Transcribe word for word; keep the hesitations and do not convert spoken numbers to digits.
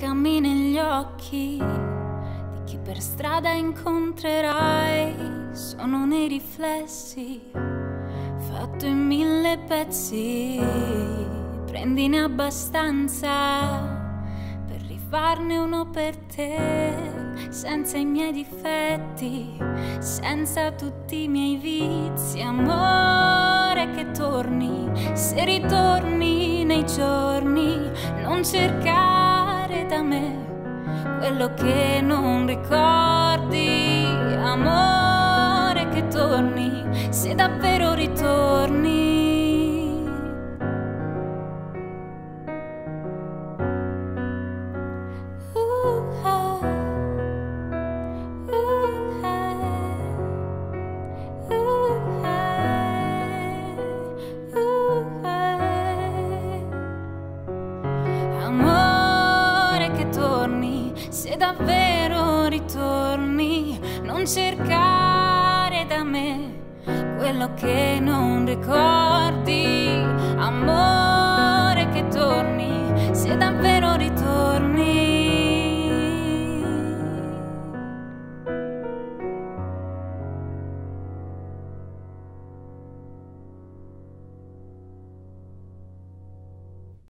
cercami negli occhi di chi per strada incontrerai. Sono nei riflessi, fatto in mille pezzi. Prendine abbastanza per rifarne uno per te, senza i miei difetti, senza tutti i miei vizi. Amore che torni, se ritorni nei giorni, non cercare da me quello che non ricordi. Amore che torni, se davvero ritorni. Se davvero ritorni, non cercare da me quello che non ricordi. Amore